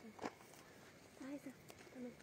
Ahí está, también.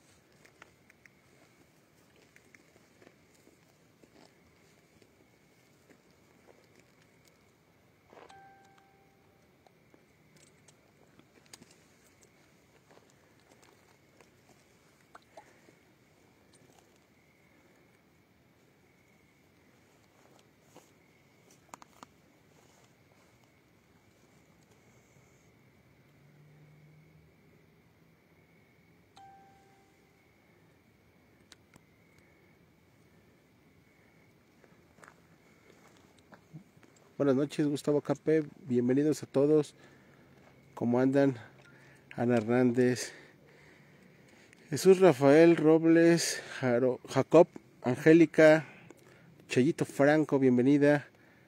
Buenas noches, Gustavo Capé, bienvenidos a todos. ¿Cómo andan? Ana Hernández, Jesús Rafael Robles, Jacob, Angélica, Chayito Franco, bienvenida.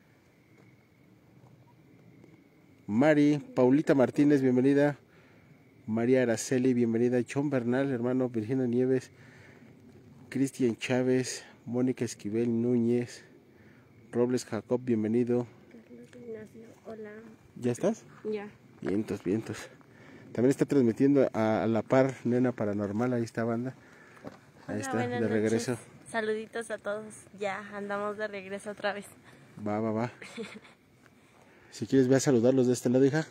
Mari, Paulita Martínez, bienvenida. María Araceli, bienvenida. John Bernal, hermano, Virginia Nieves, Cristian Chávez, Mónica Esquivel Núñez, Robles Jacob, bienvenido. Carlos Ignacio, hola. ¿Ya estás? Ya. Vientos, vientos. También está transmitiendo a la par Nena Paranormal, ahí está banda. Ahí Hola, está, buenas de regreso. noches. Saluditos a todos. Ya andamos de regreso otra vez. Va. Si quieres, ve a saludarlos de este lado, hija.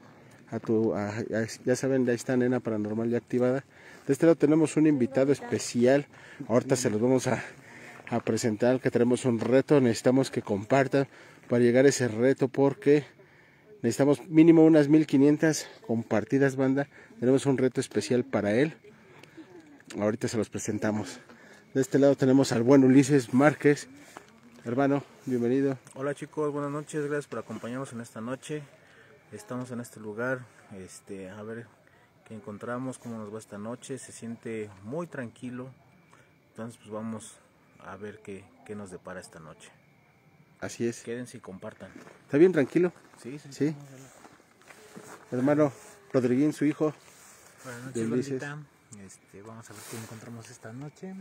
Ya saben, ahí está Nena Paranormal ya activada. De este lado tenemos un invitado especial. Ahorita se los vamos a presentar, que tenemos un reto. Necesitamos que compartan para llegar a ese reto, porque necesitamos mínimo unas 1500 compartidas, banda. Tenemos un reto especial para él. Ahorita se los presentamos. De este lado tenemos al buen Ulises Márquez. Hermano, bienvenido. Hola chicos, buenas noches, gracias por acompañarnos en esta noche. Estamos en este lugar, a ver qué encontramos, cómo nos va esta noche. Se siente muy tranquilo, entonces pues vamos a ver qué nos depara esta noche. Así es. Quédense y compartan. ¿Está bien tranquilo? Sí. Hermano Rodriguín, su hijo. Buenas noches, bandita. Vamos a ver qué encontramos esta noche.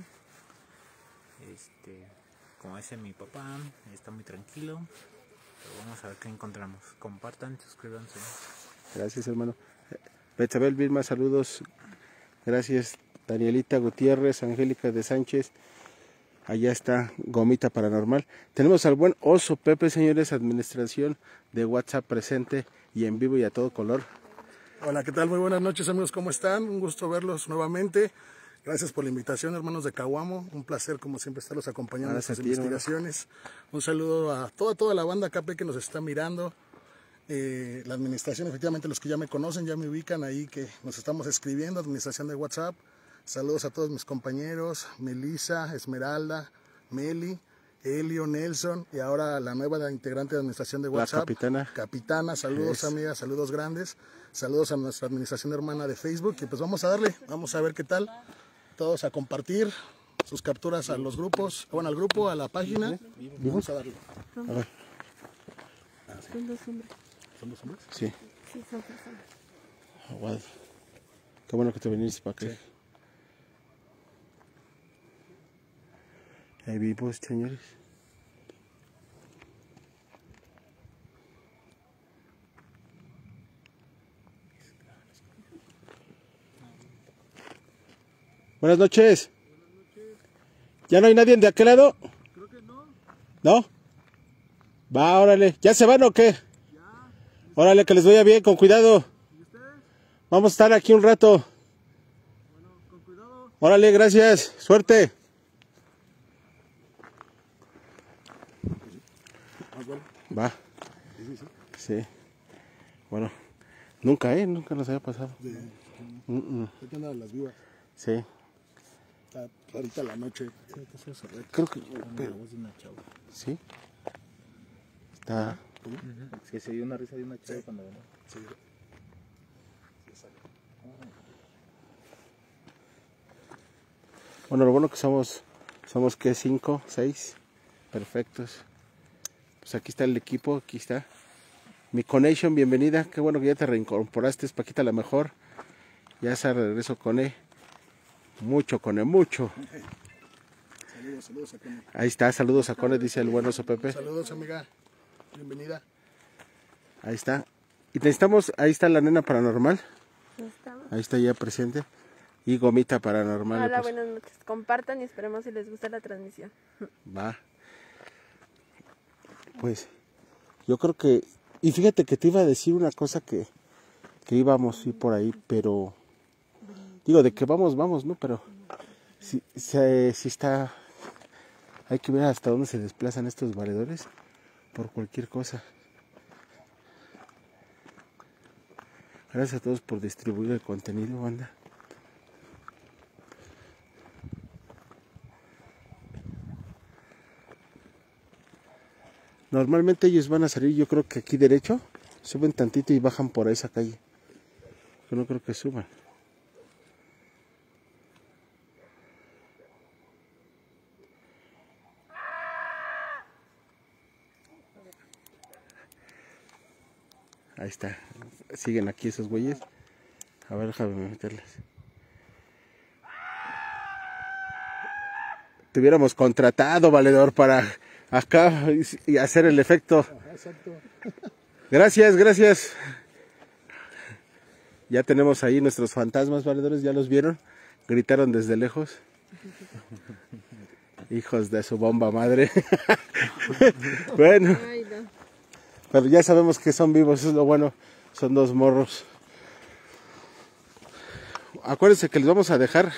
Como dice mi papá, está muy tranquilo. Pero vamos a ver qué encontramos. Compartan, suscríbanse. Gracias, hermano. Betzabel Vilma, saludos. Gracias. Danielita Gutiérrez, Angélica de Sánchez. Allá está Gomita Paranormal. Tenemos al buen Oso Pepe, señores, administración de WhatsApp presente y en vivo y a todo color. Hola, ¿qué tal? Muy buenas noches, amigos, ¿cómo están? Un gusto verlos nuevamente. Gracias por la invitación, hermanos de Caguamo. Un placer, como siempre, estarlos acompañando en sus investigaciones. Un saludo a toda la banda KP que nos está mirando. La administración, efectivamente, los que ya me conocen, ya me ubican ahí, que nos estamos escribiendo, administración de WhatsApp. Saludos a todos mis compañeros, Melissa, Esmeralda, Meli, Elio, Nelson, y ahora la nueva integrante de administración de WhatsApp. La Capitana, saludos amigas, saludos grandes. Saludos a nuestra administración hermana de Facebook. Y pues vamos a darle, vamos a ver qué tal. Todos a compartir sus capturas a los grupos, bueno, al grupo, a la página. Vamos a darle. A ver. Son dos hombres. ¿Son dos hombres? Sí. Sí, son personas. Wow. Qué bueno que te viniste para acá. Sí. Ahí vivos, señores. Buenas noches. ¿Ya no hay nadie de aquel lado? Creo que no. ¿No? Va, órale. ¿Ya se van o qué? Ya. Órale, que les vaya bien, con cuidado. ¿Y ustedes? Vamos a estar aquí un rato. Bueno, con cuidado. Órale, gracias. Suerte. Va. Sí. Bueno, nunca nos había pasado. ¿Qué andan las vivas? Sí. Está rarita la noche. Creo que... Sí. Está... Es que se dio una risa de una chava cuando venía. Sí. Bueno, lo bueno que somos ¿qué? 5, 6. Perfectos. Pues aquí está el equipo, aquí está. Mi Connection, bienvenida. Qué bueno que ya te reincorporaste, Paquita, la mejor. Ya se regreso con mucho. Saludos a Cone. Ahí está, saludos a Cone, dice el buen Oso Pepe. Saludos, amiga. Bienvenida. Ahí está. Y necesitamos, ahí está la Nena Paranormal. Necesitamos Ahí está ya presente. Y Gomita Paranormal. Hola, Pues, buenas noches. Compartan y esperemos si les gusta la transmisión. va. Pues yo creo que... Y fíjate que te iba a decir una cosa que íbamos a ir por ahí, pero... Digo, de que vamos, ¿no? Pero si está... Hay que ver hasta dónde se desplazan estos valedores por cualquier cosa. Gracias a todos por distribuir el contenido, banda. Normalmente ellos van a salir, yo creo que aquí derecho, suben tantito y bajan por esa calle. Yo no creo que suban. Ahí está. Siguen aquí esos güeyes. A ver, déjame meterlas. Te hubiéramos contratado, valedor, para acá y hacer el efecto. Exacto. Gracias. Ya tenemos ahí nuestros fantasmas, valedores. ¿Ya los vieron? Gritaron desde lejos. Hijos de su bomba madre. Bueno. Ay, no. Pero ya sabemos que son vivos, eso es lo bueno. Son dos morros. Acuérdense que les vamos a dejar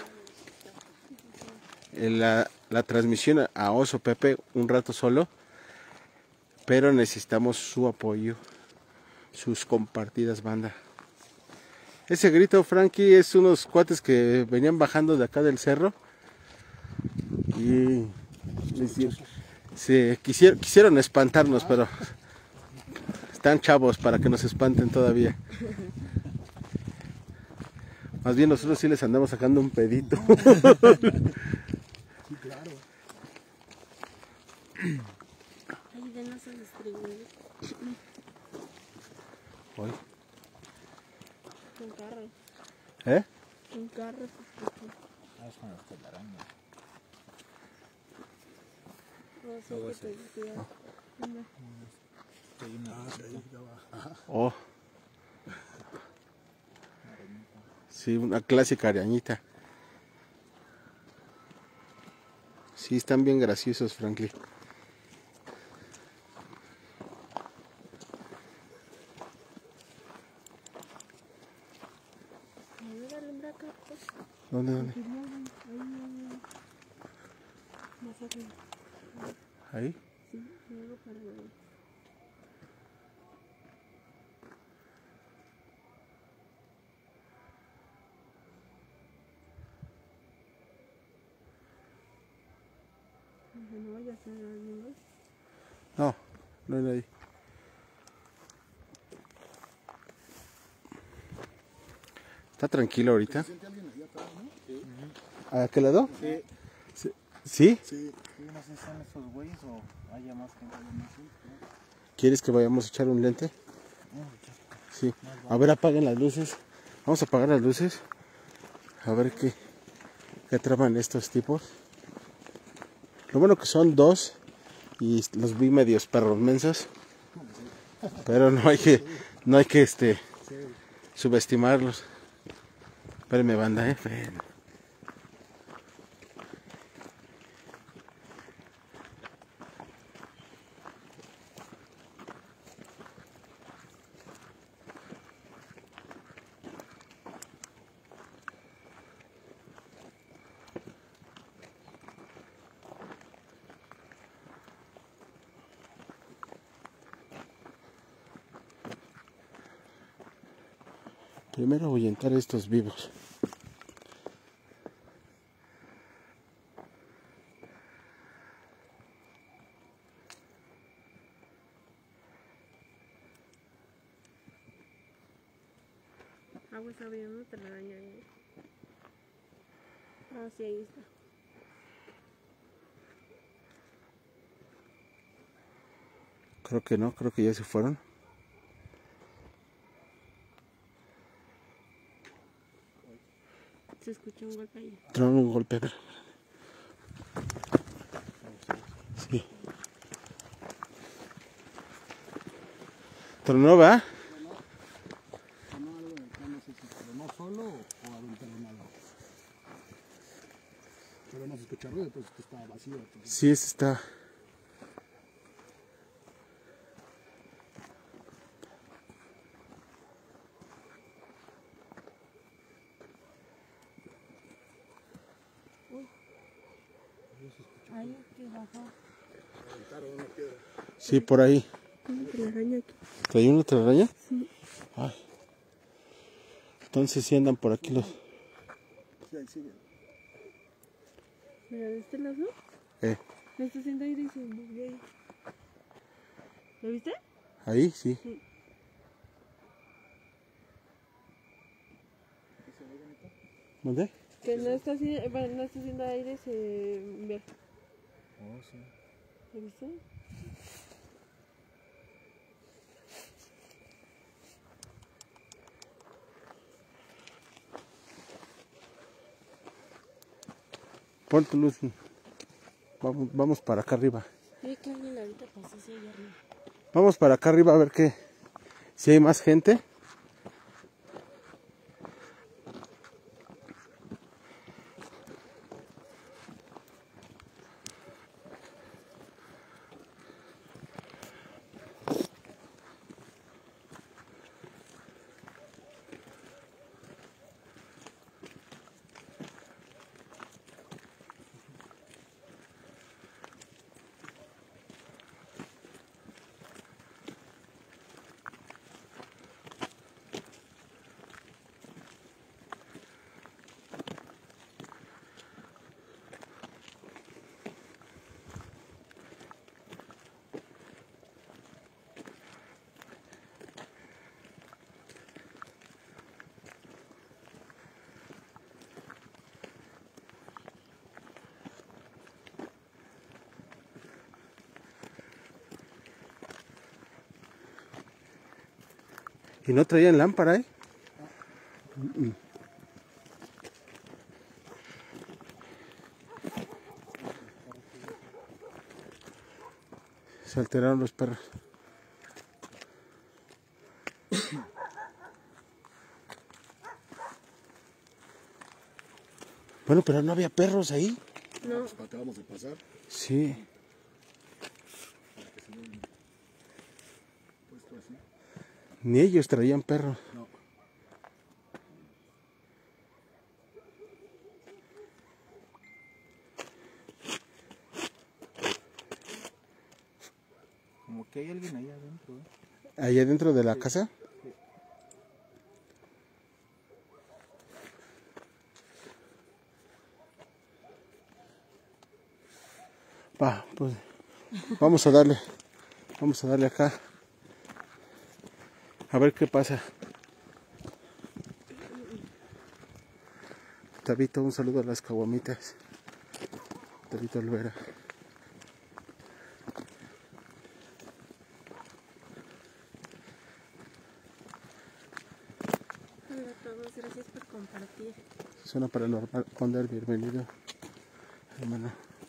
la transmisión a Oso Pepe un rato solo. Pero necesitamos su apoyo. Sus compartidas, banda. Ese grito, Frankie, es unos cuates que venían bajando de acá del cerro. Y quisieron espantarnos, pero... Están chavos para que nos espanten todavía. Más bien nosotros sí les andamos sacando un pedito. Sí, claro. Ay, de no se distribuye. Hoy. Un carro. ¿Eh? Un carro. No sé qué te decía. Oh. Sí, una clásica arañita. Sí, están bien graciosos, Franklin. ¿Dónde? ¿Ahí? Sí, luego para ver. No vaya a ser alguien. No hay nadie. ¿Está tranquilo ahorita? ¿A qué lado? ¿Sí? Sí, no sé si son esos güeyes o haya más gente. ¿Quieres que vayamos a echar un lente? Sí. A ver, apaguen las luces. Vamos a apagar las luces. A ver qué traman estos tipos. Lo bueno que son dos y los vi medios perros mensos. Pero no hay que subestimarlos. Espérenme, banda, espérenme. Primero ahuyentar a estos vivos. Agua está abriendo, te la daño ahí. Ah, sí, ahí está. Creo que no, creo que ya se fueron. Se escucha un golpe ahí. Tronaron un golpe, a ver. Sí. Tronó, ¿va? No, algo de acá, no sé si, pero no solo. escucha ruido, entonces esto está vacío. Entonces. Sí, este está. Ahí que bajó. Sí, por ahí. Una telaraña aquí. ¿Trae una telaraña? Sí. Ay. Entonces sí andan por aquí los. Sí, ahí sigue. Mira, de este lado. Eh, Me está haciendo aire y se movió ahí. ¿Lo viste? ahí sí. Sí. ¿Dónde? Que no está, bueno, no está haciendo aire, se ve. Oh, sí. ¿Lo viste? Pon tu luz. Vamos para acá arriba. Sí, que alguien ahorita pasó así allá arriba. Vamos para acá arriba a ver qué. Si hay más gente. Y no traían lámpara, ¿eh? Se alteraron los perros. Bueno, pero no había perros ahí. No. Acabamos de pasar. Sí. Puesto así. Ni ellos traían perros. No. Como que hay alguien ahí adentro, ¿eh? Allá dentro de la casa. Va, pues vamos a darle acá. A ver qué pasa. Tabito, un saludo a las caguamitas. Tabito Olvera. Hola a todos, gracias por compartir. Zona Paranormal Onder, bienvenido, hermano.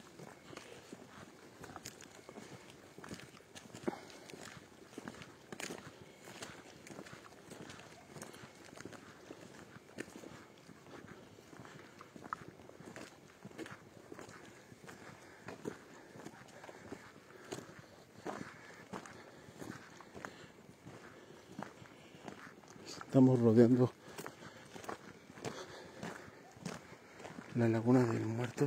Estamos rodeando la Laguna del Muerto.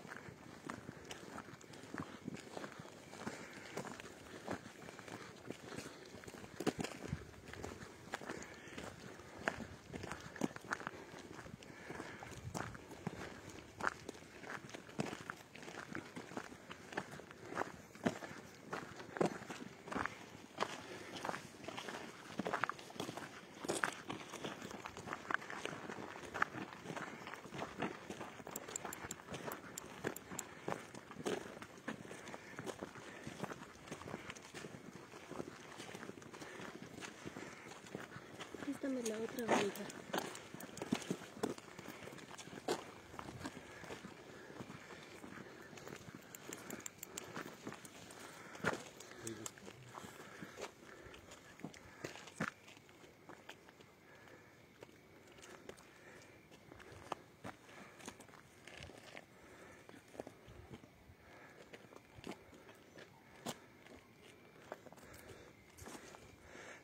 Préstame la otra varita.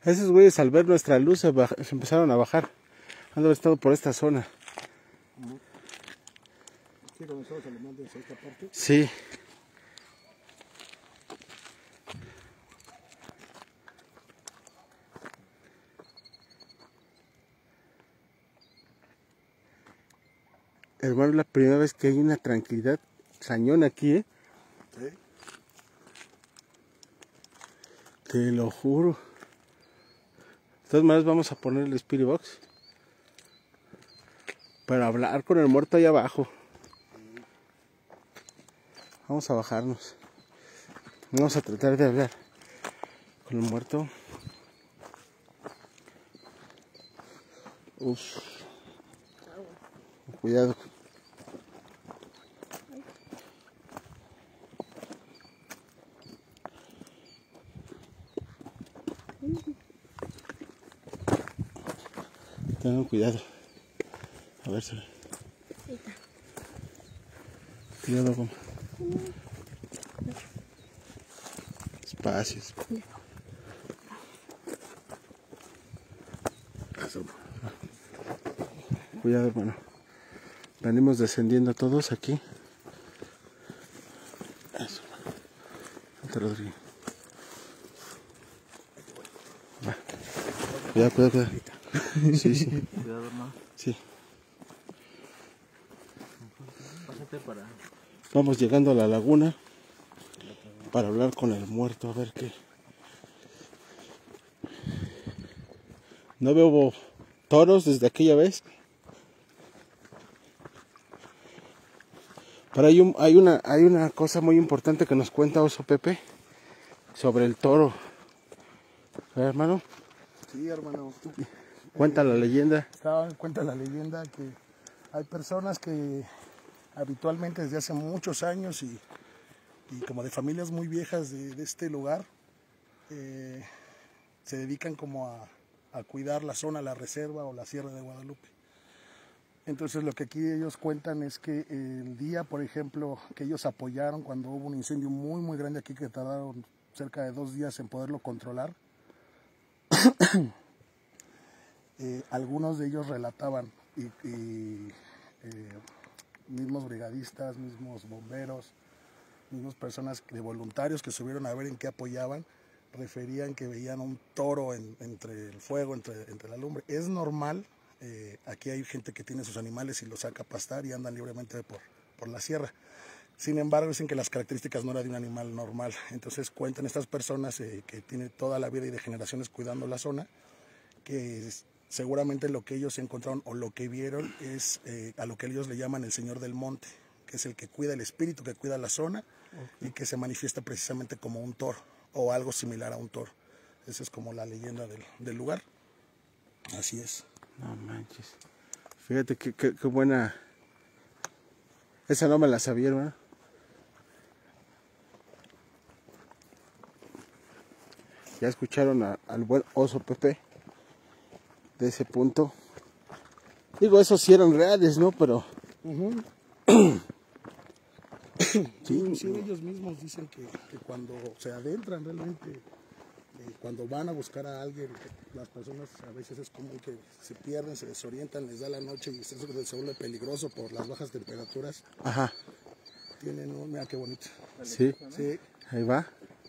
Esos güeyes al ver nuestra luz se empezaron a bajar. Han de haber estado por esta zona. Sí, cuando estamos hablando de esta parte. Sí. Hermano, es la primera vez que hay una tranquilidad cañón aquí, ¿eh? Sí. Te lo juro. De todas maneras vamos a poner el Spirit Box para hablar con el muerto ahí abajo. Vamos a bajarnos. Vamos a tratar de hablar con el muerto. Uf. Cuidado. Tengan cuidado. A ver si. Cuidado, como. Espacios. Cuidado, hermano. Venimos descendiendo todos aquí. Eso. Vente, Rodrigo. Va. Cuidado, cuidado, cuidado. Sí, sí. Cuidado, hermano. Sí. Pásate para... Vamos llegando a la laguna para hablar con el muerto, a ver qué. No veo toros desde aquella vez. Pero hay una cosa muy importante que nos cuenta Oso Pepe sobre el toro. ¿Hermano? Sí, hermano. Cuenta la leyenda. Cuenta la leyenda que hay personas que habitualmente desde hace muchos años y como de familias muy viejas de este lugar se dedican como a cuidar la zona, la reserva o la Sierra de Guadalupe. Entonces lo que aquí ellos cuentan es que el día, por ejemplo, que ellos apoyaron cuando hubo un incendio muy muy grande aquí que tardaron cerca de 2 días en poderlo controlar, algunos de ellos relataban mismos brigadistas, mismos bomberos, mismas personas de voluntarios que subieron a ver en qué apoyaban, referían que veían un toro entre el fuego, entre la lumbre. Es normal. Aquí hay gente que tiene sus animales y los saca a pastar y andan libremente por la sierra. Sin embargo, dicen que las características no eran de un animal normal. Entonces cuentan estas personas que tienen toda la vida y de generaciones cuidando la zona, que seguramente lo que ellos encontraron o lo que vieron es a lo que ellos le llaman el Señor del Monte, que es el que cuida el espíritu, que cuida la zona, y que se manifiesta precisamente como un toro o algo similar a un toro. Esa es como la leyenda del lugar. Así es. No manches. Fíjate qué buena. Esa no me la sabía, hermano. Ya escucharon al buen Oso Pepe de ese punto. Digo, esos sí eran reales, ¿no? Pero... Sí, inclusive ellos mismos dicen que cuando se adentran realmente, cuando van a buscar a alguien, las personas a veces es común que se pierden, se desorientan, les da la noche y eso se vuelve peligroso por las bajas temperaturas. Ajá. Tienen mira qué bonito. Sí. Sí. Ahí va.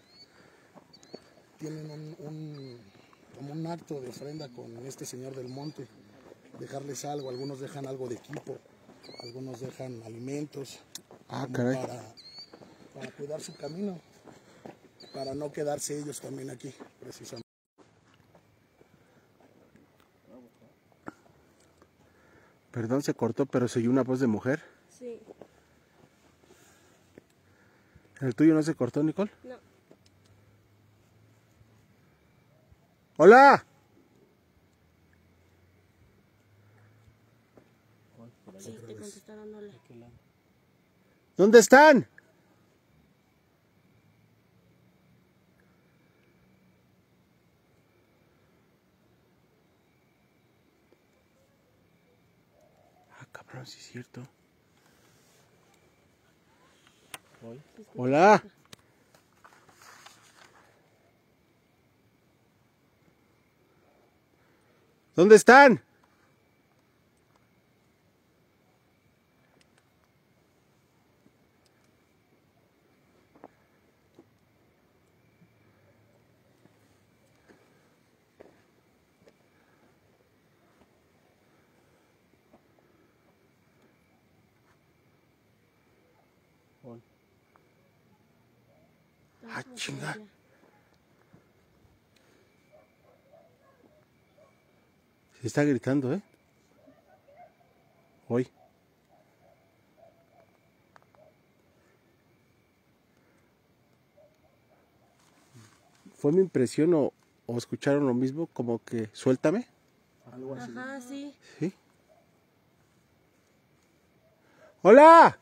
Tienen como un acto de ofrenda con este Señor del Monte, dejarles algo, algunos dejan algo de equipo, algunos dejan alimentos. Ah, caray. Para cuidar su camino, para no quedarse ellos también aquí, precisamente. Perdón, se cortó, pero se oyó una voz de mujer. Sí. ¿El tuyo no se cortó, Nicole? No. ¡Hola! Sí, te contestaron hola. ¿Dónde están? Ah, cabrón, sí es cierto. Hola. ¿Dónde están? Ah, chinga. Se está gritando, ¿eh? Hoy. ¿Fue mi impresión o escucharon lo mismo? Como que suéltame. Algo así. Ajá, sí. ¿Sí? ¡Hola!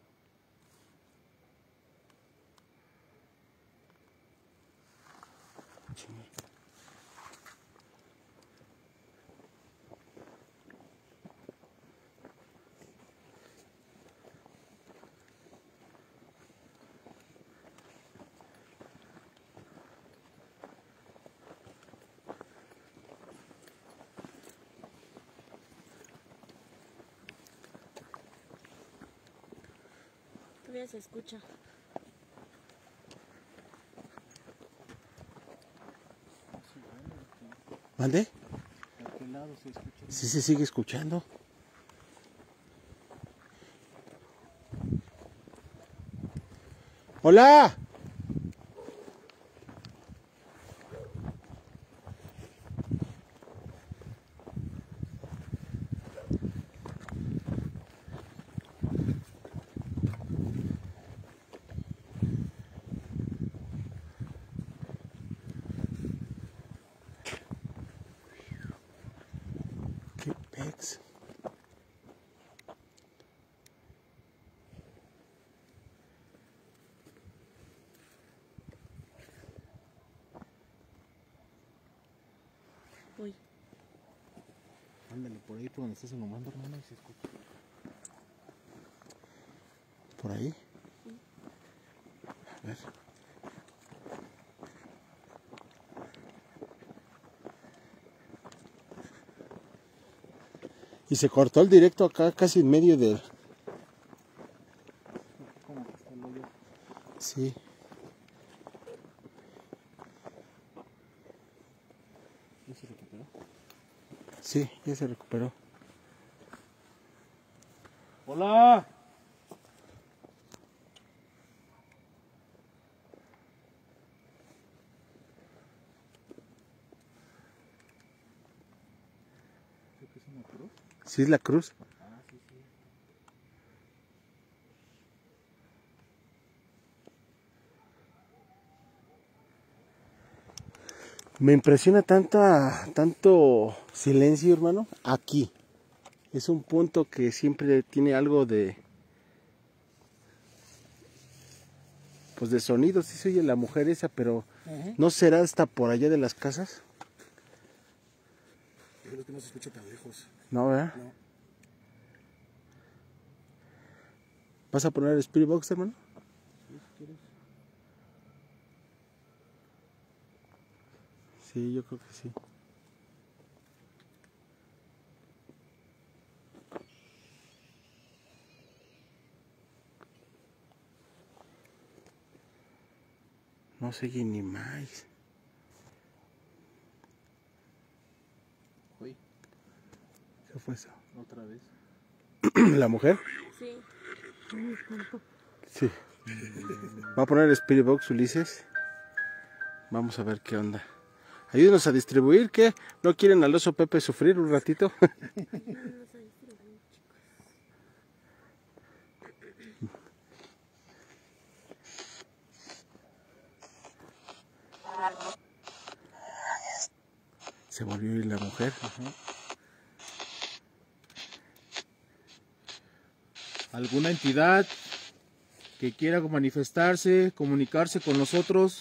Todavía se escucha. ¿Mande? ¿A qué lado se escucha? Sí se sigue escuchando. ¡Hola! ¡Qué pex! Voy. Ándale, por ahí por donde estás alumbrando, hermano, y se escucha. ¿Por ahí? A ver. Y se cortó el directo acá, casi en medio del... ¿Cómo que está el hoyo? Sí. ¿Ya se recuperó? Sí, ya se recuperó. ¡Hola! Creo que es una cruz. Sí, es la cruz. Ah, sí, sí. Me impresiona tanto silencio, hermano. Aquí. Es un punto que siempre tiene algo de... Pues de sonido. Sí se oye la mujer esa, pero... ¿No será hasta por allá de las casas? Yo creo que no se escucha tan lejos. No, ¿verdad? No. ¿Vas a poner el Spirit Box, hermano? Sí, yo creo que sí. No se oye ni más. Uy, ¿Qué fue eso? otra vez. ¿La mujer? Sí. Sí. Va a poner el Spirit Box, Ulises. Vamos a ver qué onda. Ayúdenos a distribuir, ¿qué? ¿No quieren al oso Pepe sufrir un ratito? Se volvió a ir la mujer. ¿Alguna entidad que quiera manifestarse, comunicarse con nosotros?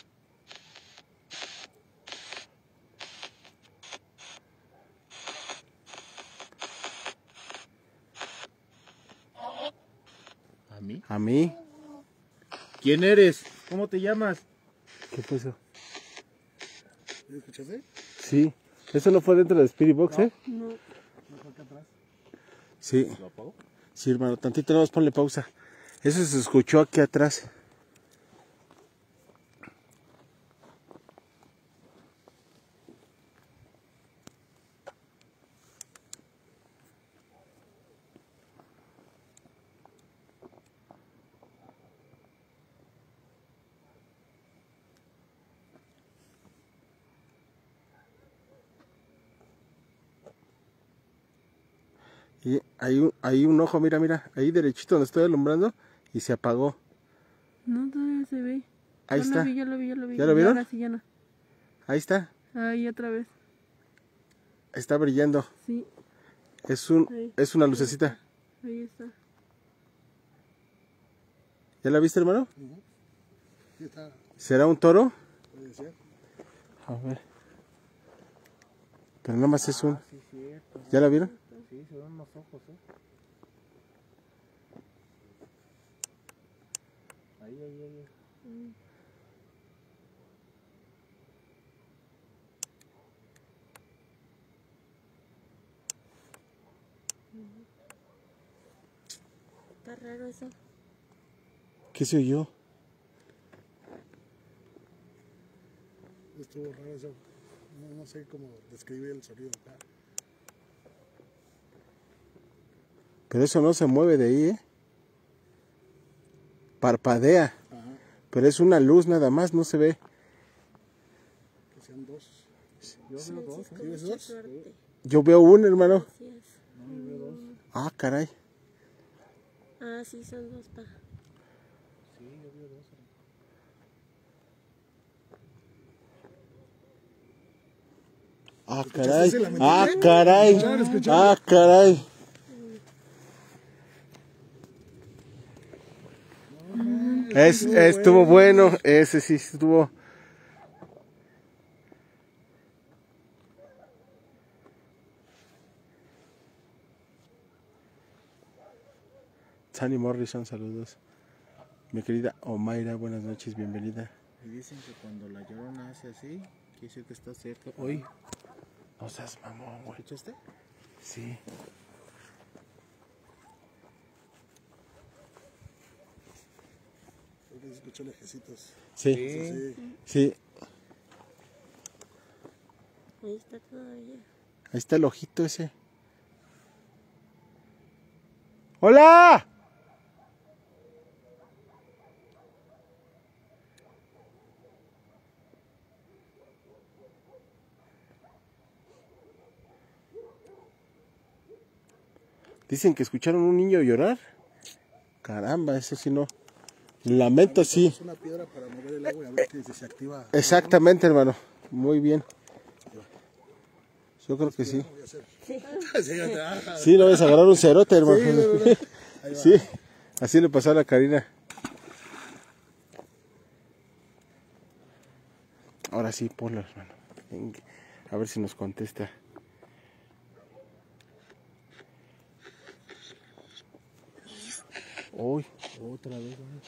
¿A mí? ¿A mí? ¿Quién eres? ¿Cómo te llamas? ¿Qué fue eso? ¿Ya escuchaste? Sí. Eso no fue dentro del Spirit Box, ¿eh? No. Sí. ¿Lo apagó? Sí, hermano, tantito nada más ponle pausa. Eso se escuchó aquí atrás. Y hay un ojo, mira, mira, ahí derechito donde estoy alumbrando y se apagó. No, todavía se ve. Ahí Ya está. Ya lo vi. ¿Ya lo vieron? Ahora sí ya no. Ahí está, Ahí otra vez. está brillando. Sí, Ahí. Es una lucecita. ahí está. ¿Ya la viste, hermano? Sí, está. ¿Será un toro? Puede ser. A ver. Pero nada más es un... Sí, cierto. ¿Ya la vieron? Sí, se ven unos ojos, Ahí. Está raro eso. ¿Qué se oyó? Estuvo raro eso. No sé cómo describir el sonido acá. Pero eso no se mueve de ahí, ¿eh? Parpadea. Ajá. Pero es una luz nada más, no se ve. Que sean dos. Yo veo dos, ¿Sí ves dos? Yo veo uno, hermano. Así es. No, yo veo dos. Ah, caray. Ah, sí, son dos, pa. Sí, yo veo dos. Ah, ¿Escuchaste caray. ese lamento? Ah, caray. ¿Escucharon? Ah, caray. Estuvo bueno. Ese sí estuvo. Sunny Morrison, saludos. Mi querida Omaira, buenas noches, bienvenida. Y dicen que cuando la llorona hace así, quiere decir que está cerca. Hoy, No seas mamón, güey. ¿escuchaste? Sí. Creo que se escuchó lejecitos. Sí. Sí. Sí. Ahí está todavía. Ahí está el ojito ese. ¡Hola! Dicen que escucharon un niño llorar. Caramba, eso sí no. Lamento, sí. Es una piedra para mover el agua y a ver si se activa. Exactamente, hermano. Muy bien. Yo creo que sí. Sí, ajá. Sí, lo vas a agarrar un cerote, hermano. Sí, no. Ahí va. Sí, así le pasó a la Karina. Ahora sí, ponlo, hermano. Venga, a ver si nos contesta. Uy, Otra vez, ¿no?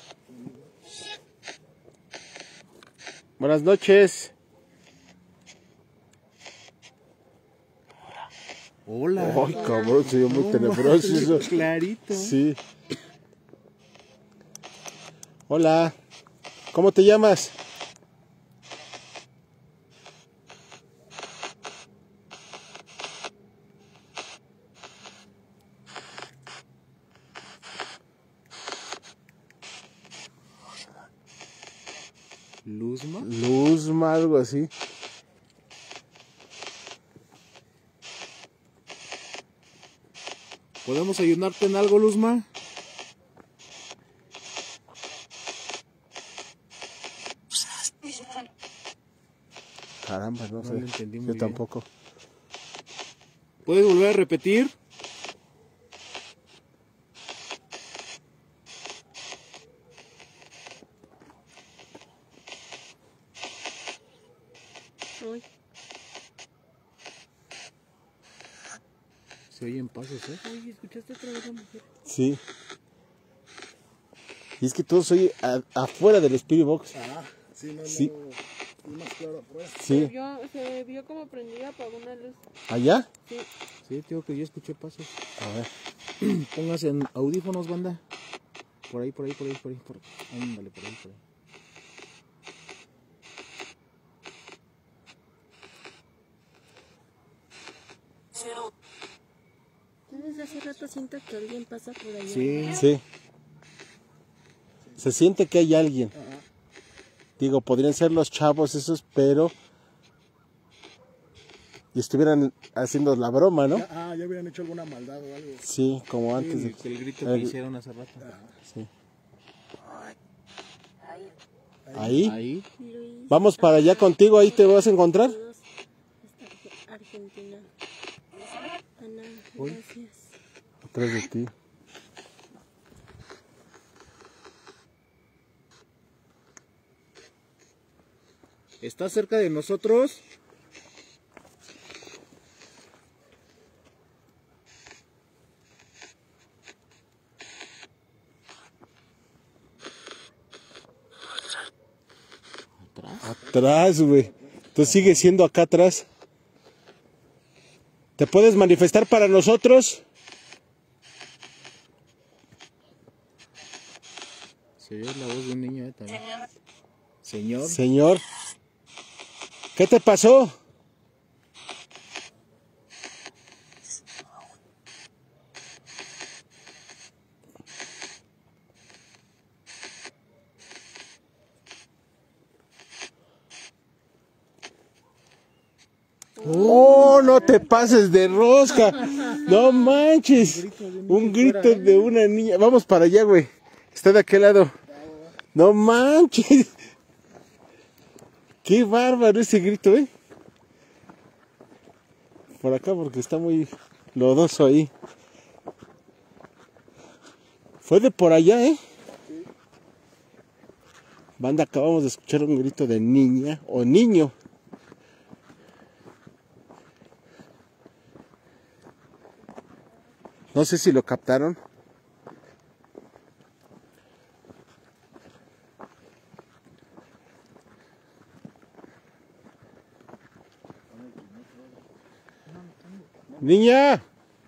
buenas noches. Hola. Ay, cabrón, se dio muy tenebroso eso. Clarito. Sí. Hola. ¿Cómo te llamas? Luzma. Luzma, algo así. ¿Podemos ayudarte en algo, Luzma? Caramba, no No sé. lo entendí muy Yo bien. tampoco. ¿Puedes volver a repetir? Uy, Se oyen pasos, ¿eh? uy, ¿escuchaste otra vez la mujer? Sí. Y es que todo soy afuera del Spirit Box. Ajá. Sí, no, Sí. no. más claro por ahí. Sí. Se vio como prendida por una luz. ¿Allá? Sí. Sí, tío, que yo escuché pasos. A ver. Póngase en audífonos, banda. Por ahí. Ándale, por ahí. Yo desde hace rato siento que alguien pasa por allá. Sí. Sí. Se siente que hay alguien. Digo, podrían ser los chavos esos, pero... Y estuvieran haciendo la broma, ¿no? Ya hubieran hecho alguna maldad o algo. Sí, como antes de... El grito que hicieron hace rato. Sí. Ahí. Ahí. Luis, Vamos para allá contigo, ahí te vas a encontrar. saludos hasta Argentina. Ana, gracias. Atrás de ti. ¿Está cerca de nosotros? Atrás, güey. Tú sigues siendo acá atrás. ¿Te puedes manifestar para nosotros? Se oye la voz de un niño también. Señor. Señor. ¿Qué te pasó? Oh, no te pases de rosca. No manches. Un grito de una niña. Vamos para allá, güey. Está de aquel lado. No manches. Qué bárbaro ese grito, ¿eh? Por acá porque está muy lodoso ahí. Fue de por allá, ¿eh? Banda, acabamos de escuchar un grito de niña o niño. No sé si lo captaron. Niña.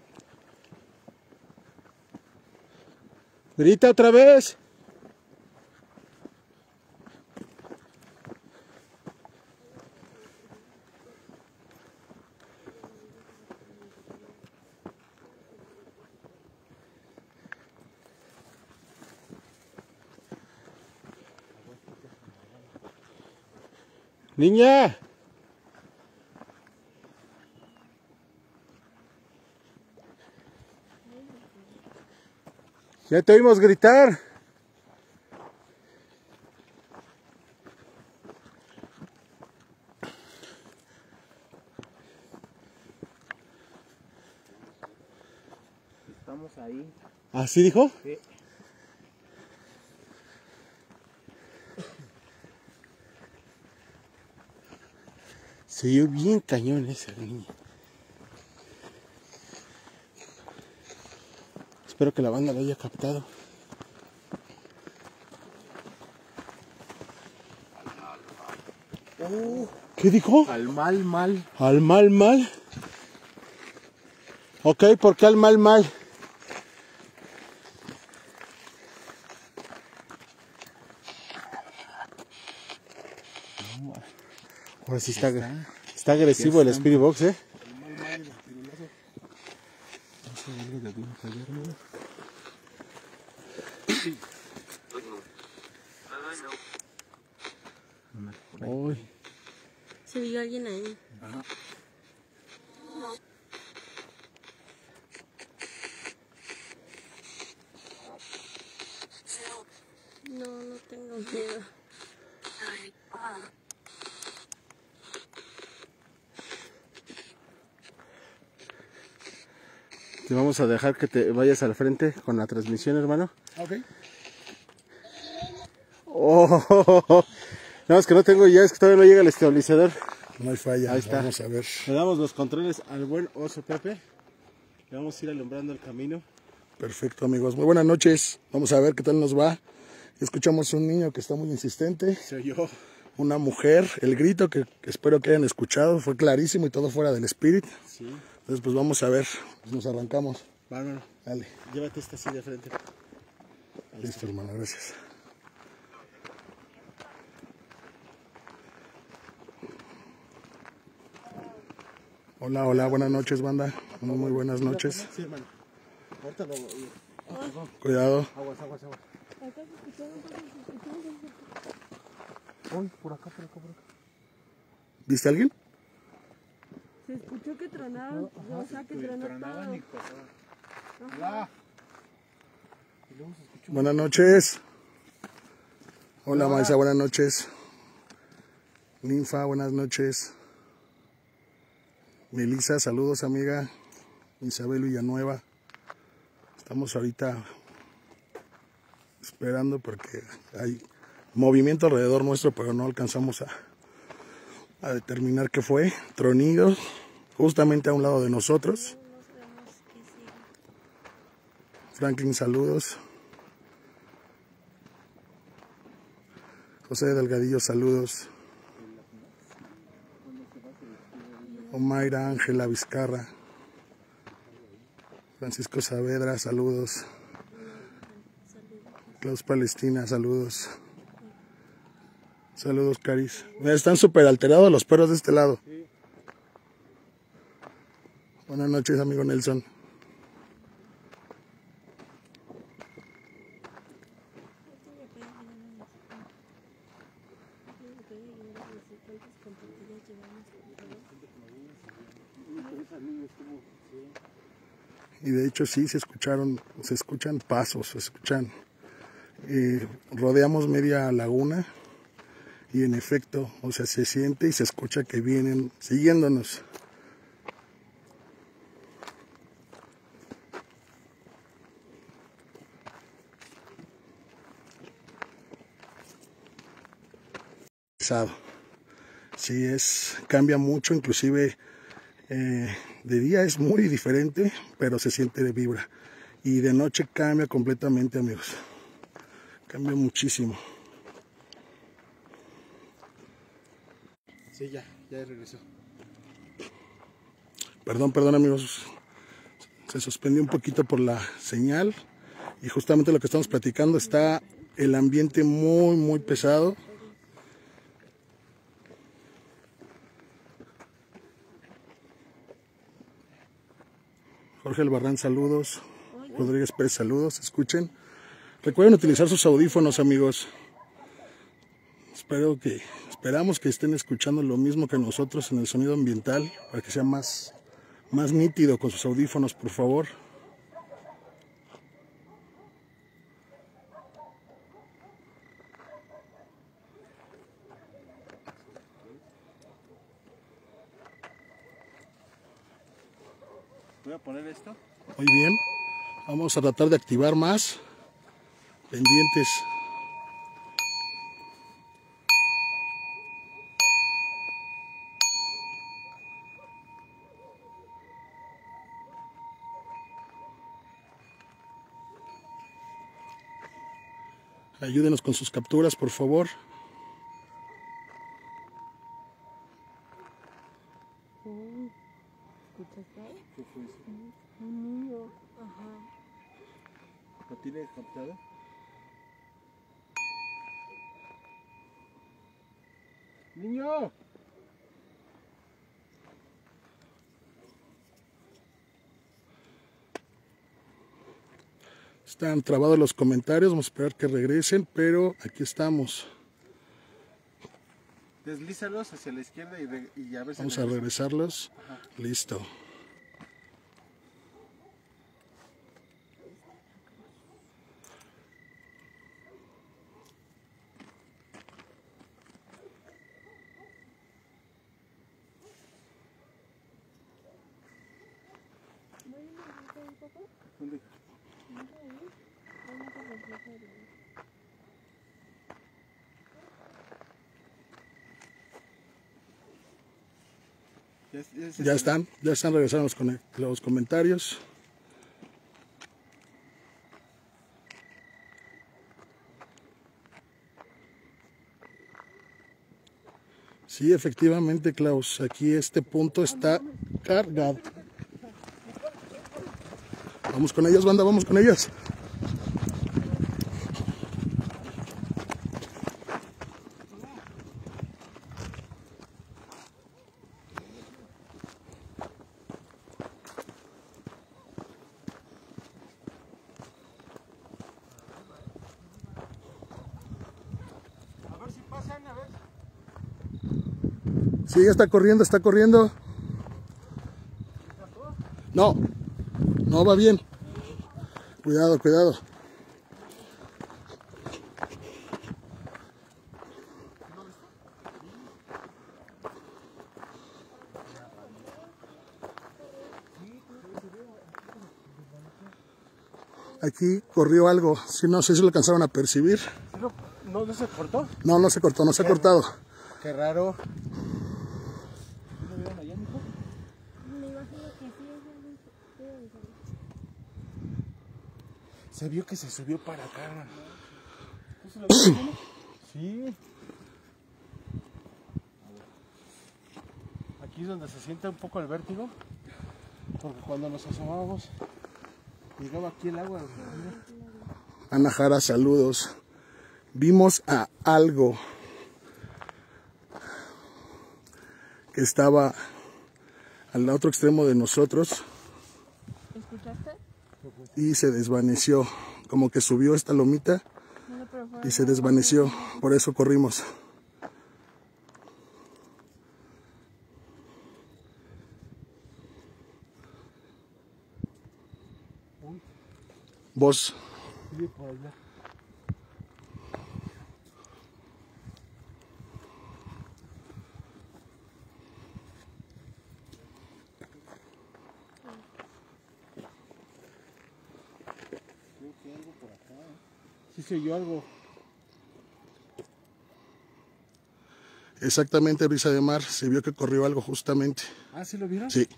Grita otra vez. Niña. Ya te oímos gritar. Estamos ahí. ¿Así dijo? Sí. Se oyó bien cañón esa niña. Espero que la banda lo haya captado. ¿Qué dijo? Al mal. ¿Al mal? Ok, ¿por qué al mal? Ahora sí está agresivo el Spirit Box, ¿eh? Uy. Se vio alguien ahí. No tengo miedo. Te vamos a dejar que te vayas al frente con la transmisión, hermano. Ok. Oh, no, es que no tengo ya, es que todavía no llega el estabilizador. No hay falla. Ahí está. Vamos a ver. Le damos los controles al buen oso Pepe. Le vamos a ir alumbrando el camino. Perfecto, amigos. Muy buenas noches. Vamos a ver qué tal nos va. Escuchamos un niño que está muy insistente. Se oyó. una mujer. El grito que espero que hayan escuchado fue clarísimo y todo fuera del Spirit. Sí. Entonces pues vamos a ver, pues nos arrancamos. Bárbaro. Dale. Llévate esta así de frente. Listo, hermano, gracias. Hola, hola, buenas noches, banda. Muy buenas noches. Sí, hermano. Ahorita lo... Cuidado. Aguas. Acá se escucharon. Uy, por acá. ¿Viste a alguien? Se escuchó que tronaron, o sea que tronó todo. Hola. Buenas noches. Hola, Maisa, buenas noches. Ninfa, buenas noches. Melissa, saludos, amiga. Isabel Villanueva. Estamos ahorita esperando porque hay movimiento alrededor nuestro, pero no alcanzamos a determinar qué fue. Tronidos, justamente a un lado de nosotros. Franklin, saludos. José Delgadillo, saludos. Omaira Ángela Vizcarra. Francisco Saavedra, saludos. Klaus Palestina, saludos. Saludos, Caris. Están súper alterados los perros de este lado. Buenas noches, amigo Nelson. Y de hecho sí se escuchan pasos, se escuchan. Rodeamos media laguna y en efecto, o sea, se siente y se escucha que vienen siguiéndonos. Sí, cambia mucho, inclusive de día es muy diferente, pero se siente de vibra. Y de noche cambia completamente, amigos. Cambia muchísimo. Sí, ya regresó. Perdón, amigos. Se suspendió un poquito por la señal. Y justamente lo que estamos platicando, está el ambiente muy pesado. Jorge Albarrán, saludos. Rodríguez Pérez, saludos. Escuchen. Recuerden utilizar sus audífonos, amigos. Esperamos que estén escuchando lo mismo que nosotros en el sonido ambiental, para que sea más nítido con sus audífonos, por favor. Voy a poner esto. Muy bien. Vamos a tratar de activar más. Pendientes. Ayúdenos con sus capturas, por favor. ¿Escuchaste? ¿Qué fue eso? Un niño. Ajá. ¿Lo tiene captado? ¡Niño! Están trabados los comentarios, vamos a esperar que regresen, pero aquí estamos. Deslízalos hacia la izquierda y a ver si Vamos a regresarlos. Ajá. Listo. ¿Dónde? Ya están regresando los comentarios. Sí, efectivamente, Klaus. Aquí este punto está cargado. Vamos con ellos, banda, vamos con ellos. Sí, está corriendo, está corriendo. No, no va bien. Cuidado, cuidado. Aquí corrió algo. Si no sé si lo alcanzaron a percibir. ¿No se cortó? No, no se cortó, no se ha cortado. Qué raro. Se vio que se subió para acá. Sí. Aquí es donde se siente un poco el vértigo. Porque cuando nos asomábamos, llegaba aquí el agua. Ana Jara, saludos. Vimos a algo que estaba al otro extremo de nosotros. ¿Escuchaste? Y se desvaneció, como que subió esta lomita y se desvaneció, por eso corrimos. Vos. Sí se oyó algo. Exactamente, brisa de mar, se vio que corrió algo justamente. ¿Ah, sí lo vieron? Sí.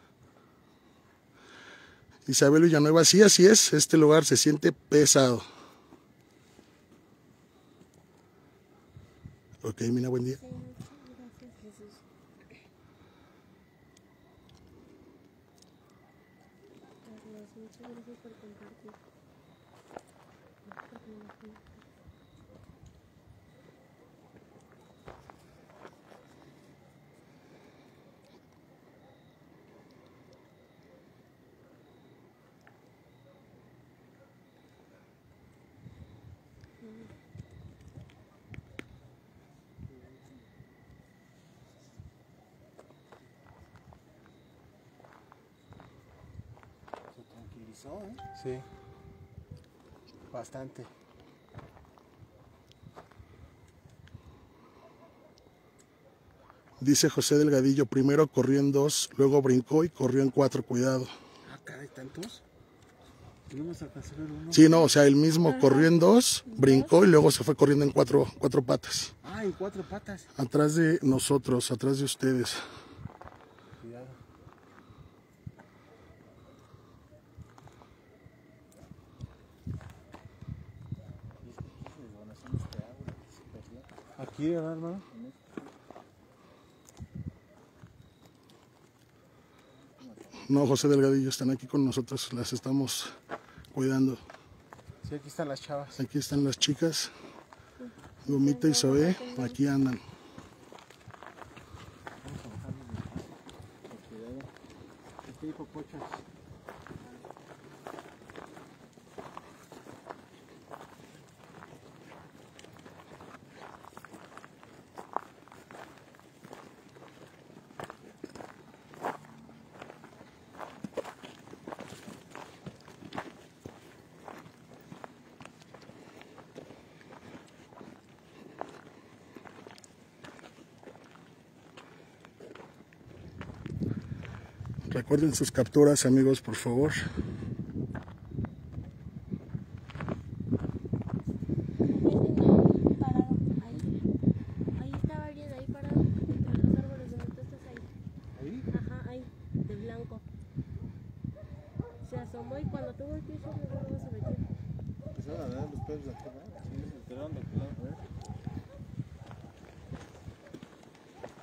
Isabel Villanueva, sí, así es, este lugar se siente pesado. Ok, Mina, buen día. Sí. Bastante. Dice José Delgadillo, primero corrió en 2, luego brincó y corrió en 4, cuidado. Ah, caray, ¿tantos? ¿Tenemos alcanzar a ver uno? Sí, no, o sea, él mismo corrió en 2, brincó y luego se fue corriendo en 4 patas. Ah, en 4 patas. Atrás de nosotros, atrás de ustedes. Cuidado. Aquí, ¿verdad, hermano? No, José Delgadillo, están aquí con nosotros, las estamos cuidando. Sí, aquí están las chavas. Aquí están las chicas, Gomita y Zoé, aquí andan. Cuidado. Aquí hay popochas. Recuerden sus capturas, amigos, por favor. Ahí estaba alguien ahí parado, entre los árboles donde tú estás ahí. ¿Ahí? Ajá, ahí, de blanco. Se asomó y cuando tú volteas, luego se metió. Empezaron a dar los pelos de acá, ¿no? Sí, se enteraron de aquel lado.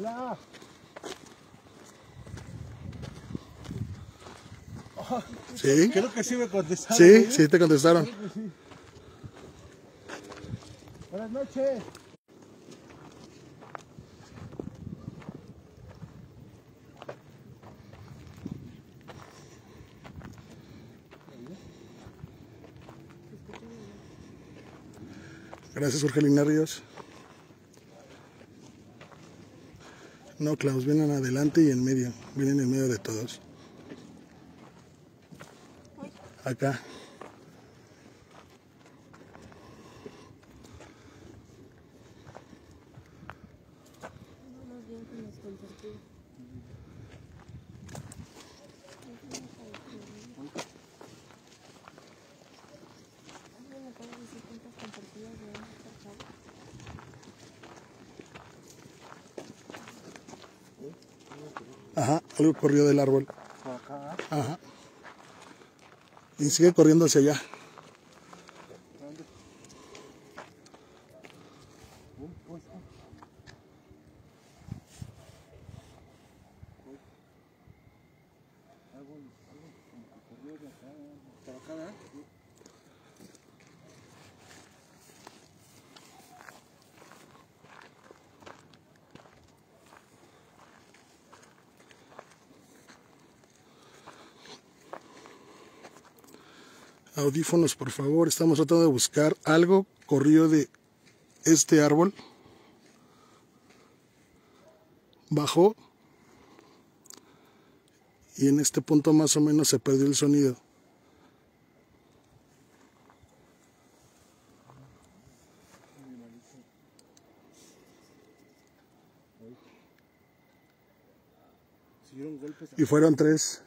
Hola. Sí, Creo que sí me contestaron. sí, sí te contestaron. Buenas noches. Gracias, Jorgelina Ríos. No, Klaus, vienen adelante y en medio. Vienen en medio de todos. Acá. Vamos bien con las compartidas. ¿Alguien me puede decir cuántas compartidas le han sacado? Ajá, algo corrió del árbol. Ajá. Y sigue corriendo hacia allá. Audífonos, por favor. Estamos tratando de buscar algo corrió de este árbol. Bajó. Y en este punto más o menos se perdió el sonido. Y fueron tres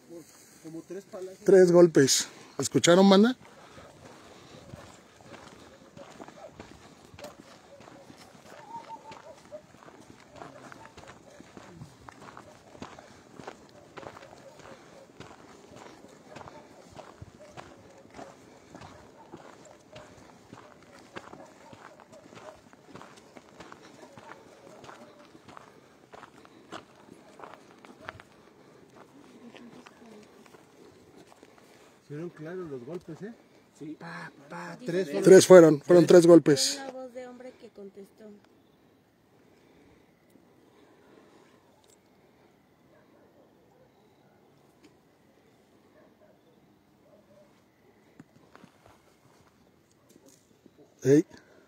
golpes. ¿Escucharon, banda? ¿Fueron claros los golpes, eh? Sí. Tres fueron tres golpes. Fue una voz de hombre que contestó. Ey.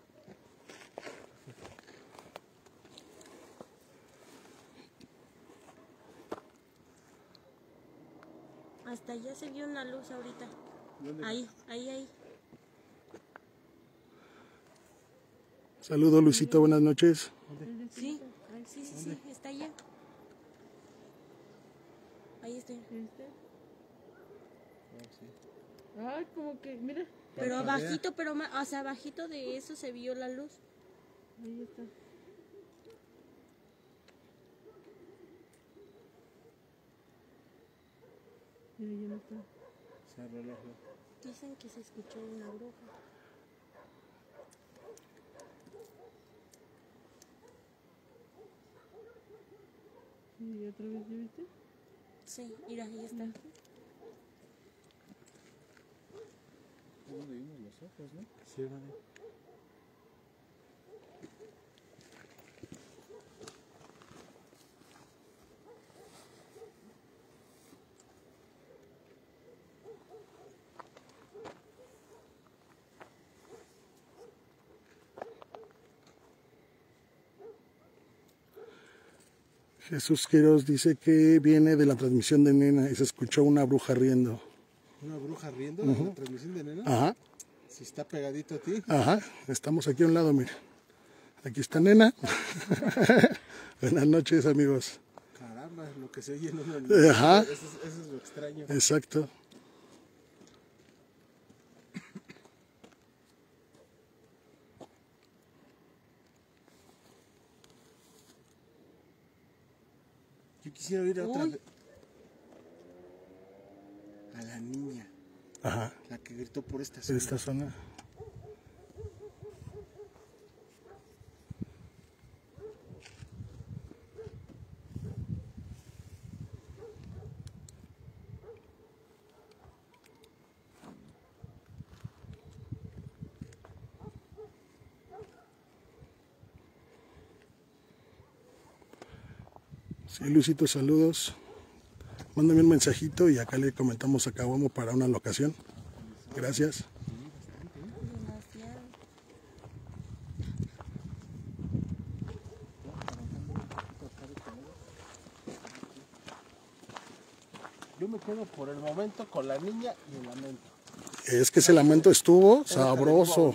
Hasta allá se vio una luz ahorita. Ahí. Saludos, Luisito, buenas noches. Sí, está allá. Ahí está. Ay, como que, mira, Pero bajito, o sea, bajito de eso se vio la luz. ahí está. Mira, ya no está. Se relajó. Dicen que se escuchó una bruja. Y otra vez, ¿ya viste? Sí, mira, ahí está. ¿Dónde vimos los ojos, no? Sí, vale. Jesús Quiroz dice que viene de la transmisión de Nena y se escuchó una bruja riendo. ¿Una bruja riendo en la transmisión de Nena? Ajá, Si está pegadito a ti. ajá. Estamos aquí a un lado, mira. Aquí está Nena. Buenas noches, amigos. Caramba, lo que se oye en una... Ajá. Eso es lo extraño. Exacto. Yo quisiera oír a otra Uy. vez. A la niña, Ajá. la que gritó por esta En zona. esta zona. Sí, Luisito, saludos. Mándame un mensajito y acá le comentamos a Caguamo para una locación. Gracias. Demasiado. Yo me quedo por el momento con la niña y el lamento. Es que ese lamento estuvo sabroso.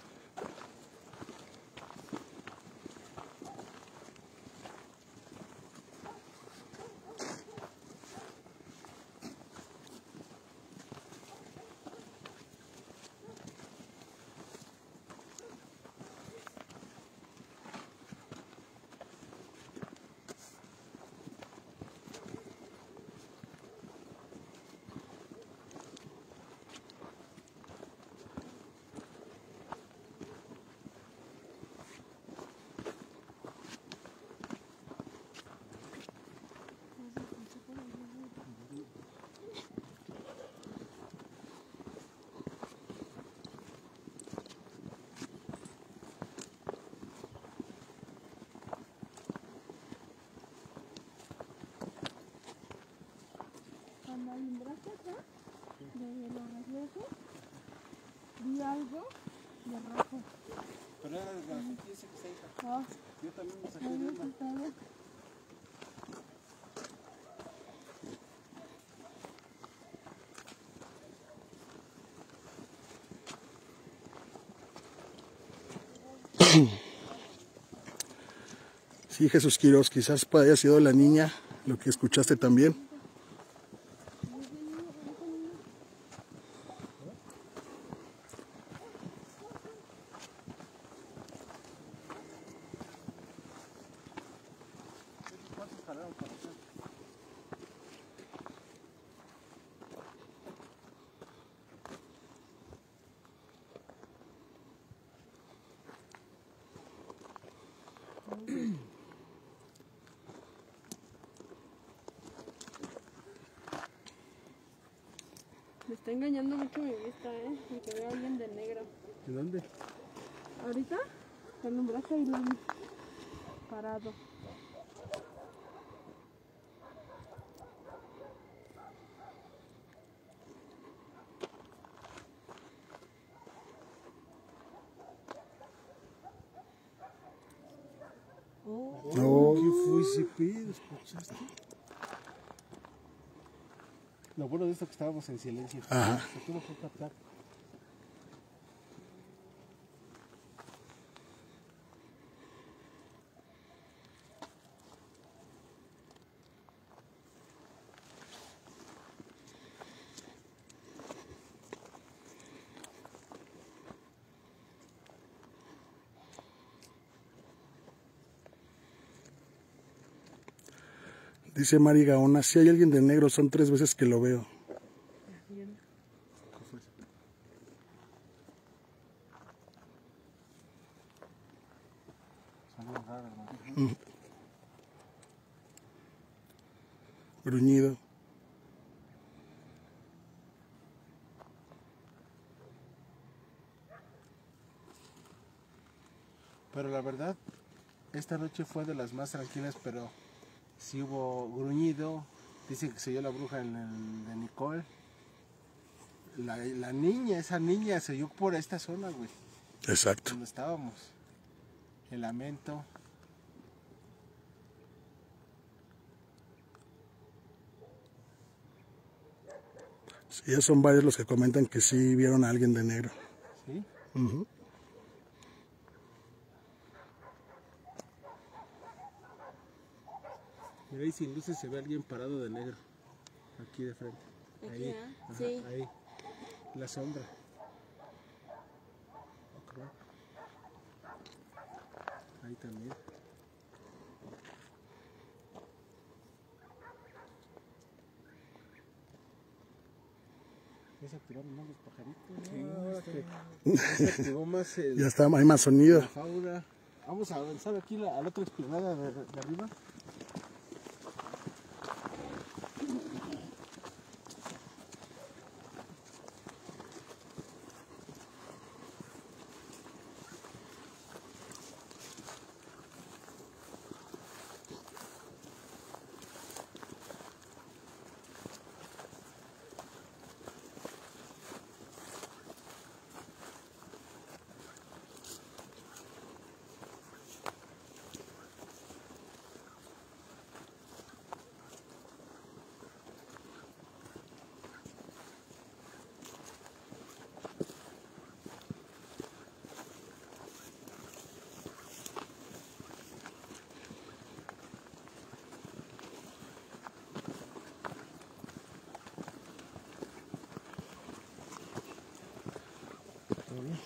Cuando alumbraste acá, de los reflejos, vi algo de rojo. Pero era de la ese que está ahí. Ah, Yo también me saqué me de había una. asustado. Sí, Jesús Quirós, quizás haya sido la niña lo que escuchaste también. Me está engañando mucho mi vista, y que veo a alguien de negro. ¿De dónde? Ahorita, te alumbraste y lo vi parado. No, ¿Qué fue ese pedo? ¿Escuchaste? Lo bueno de esto es que estábamos en silencio. Ajá. Se tuvo que captar. dice Mari Gaona, si hay alguien de negro, son 3 veces que lo veo. Gruñido. Pero la verdad, esta noche fue de las más tranquilas, pero sí hubo gruñido. Dicen que se oyó la bruja en el de Nicole. La niña, esa niña se oyó por esta zona, güey. Exacto. Donde estábamos. El lamento. Sí, ya son varios los que comentan que sí vieron a alguien de negro. ¿Sí? Ujú. Mira, ahí sin luces se ve alguien parado de negro. Aquí de frente. Aquí, Ahí. ¿ah? Ajá, Sí. ahí. La sombra. Otro. Ahí también. Ya se activaron más los pajaritos. Sí, ahora que se activó más Ya está, hay más sonido. la fauna. Vamos a avanzar aquí a la otra explanada de arriba.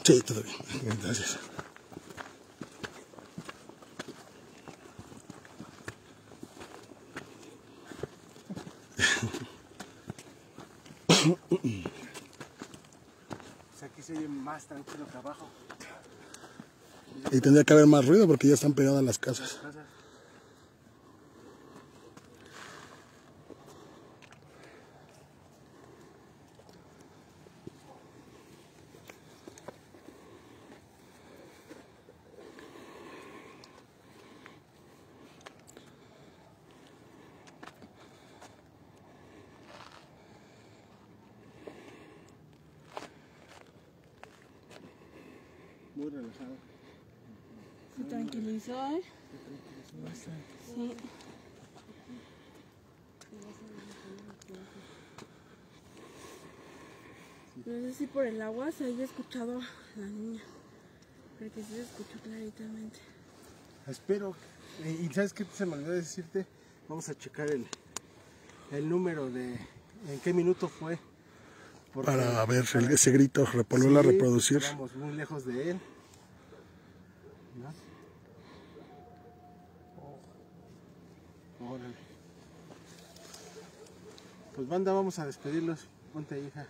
Sí, todo bien. Gracias. Pues aquí se oye más tranquilo que abajo. Y tendría que haber más ruido porque ya están pegadas las casas. Muy relajado. Se tranquilizó, ¿eh? Sí. No sé si por el agua se haya escuchado a la niña, porque sí se escuchó claritamente. Espero. Y ¿sabes qué se me olvidó decirte? Vamos a checar el número de en qué minuto fue. Porque Para ver ese grito, volverlo a reproducir. Estamos muy lejos de él. ¿No? Órale. Pues banda, vamos a despedirlos. Ponte, hija.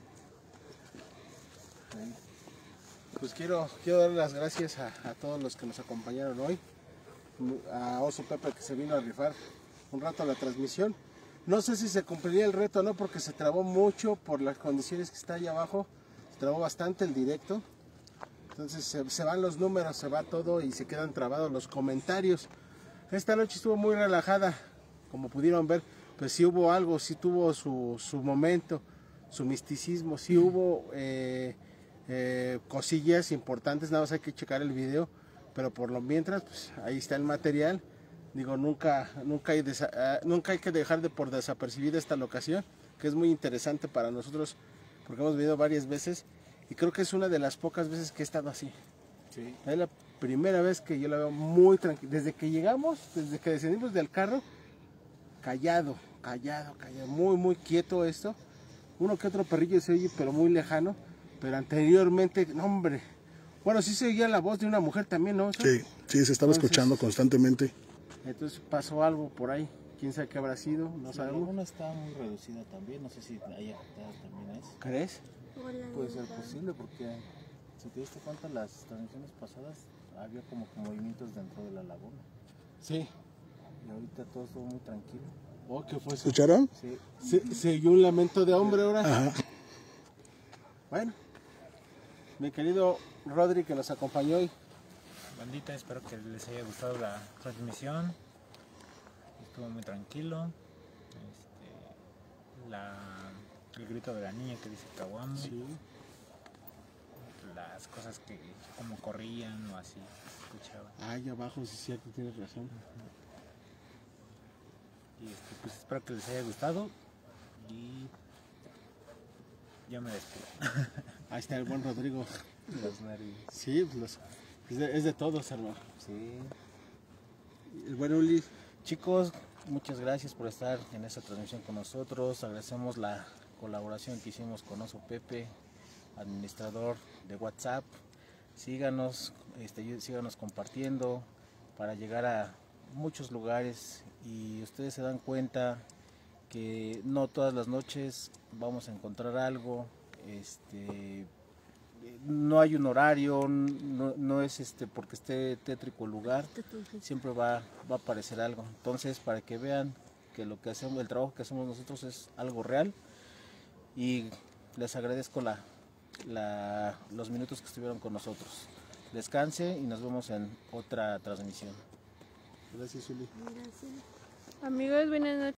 Ahí. Pues quiero dar las gracias a todos los que nos acompañaron hoy. A Oso Pepe, que se vino a rifar un rato a la transmisión. No sé si se cumpliría el reto o no, porque se trabó mucho por las condiciones que está allá abajo. Se trabó bastante el directo. Entonces se van los números, se va todo y se quedan trabados los comentarios. Esta noche estuvo muy relajada, como pudieron ver. Pues sí hubo algo, sí tuvo su momento, su misticismo. Sí hubo cosillas importantes, nada más hay que checar el video. Pero por lo mientras, pues ahí está el material. Digo, nunca hay que dejar por desapercibida esta locación, que es muy interesante para nosotros, porque hemos venido varias veces y creo que es una de las pocas veces que he estado así. Sí. Es la primera vez que yo la veo muy tranquila. Desde que llegamos, desde que descendimos del carro, callado, muy quieto esto. Uno que otro perrillo se oye, pero muy lejano. Pero anteriormente, no hombre, bueno, sí se oía la voz de una mujer también, ¿no? Sí, se estaba escuchando constantemente. Entonces pasó algo por ahí, quién sabe qué habrá sido, no La sabemos. laguna está muy reducida también, no sé si ahí afectada también es. ¿Crees? Hola, Puede ser niña. posible porque si te diste cuenta las transmisiones pasadas había como que movimientos dentro de la laguna Sí. y ahorita todo estuvo muy tranquilo. Oh, ¿qué fue eso? ¿Escucharon? Sí, Se oyó un lamento de hombre ahora. Ajá. Bueno, mi querido Rodri que nos acompañó hoy. Bandita, espero que les haya gustado la transmisión. Estuvo muy tranquilo. El grito de la niña que dice Caguamo. Sí. Las cosas que como corrían o así se escuchaba. Ahí abajo, sí es cierto, tienes razón. Y pues espero que les haya gustado. Y yo me despido. Ahí está el buen Rodrigo. los nervios. Sí, pues es de todos, hermano. Sí. El buen Uli. Chicos, muchas gracias por estar en esta transmisión con nosotros. Agradecemos la colaboración que hicimos con Oso Pepe, administrador de WhatsApp. Síganos compartiendo para llegar a muchos lugares y ustedes se dan cuenta que no todas las noches vamos a encontrar algo. No hay un horario, no es porque esté tétrico el lugar, siempre va a aparecer algo. Entonces, para que vean que lo que hacemos, el trabajo que hacemos nosotros es algo real, y les agradezco los minutos que estuvieron con nosotros. Descanse y nos vemos en otra transmisión. Gracias, Uli. Amigos, buenas noches.